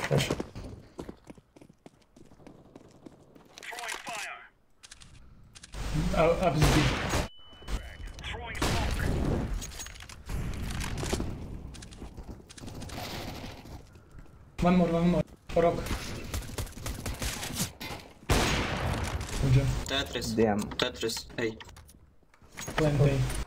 Flash. Up is B. One more. Rock. Good job. Tetris. Damn. Tetris. Hey. Plant A.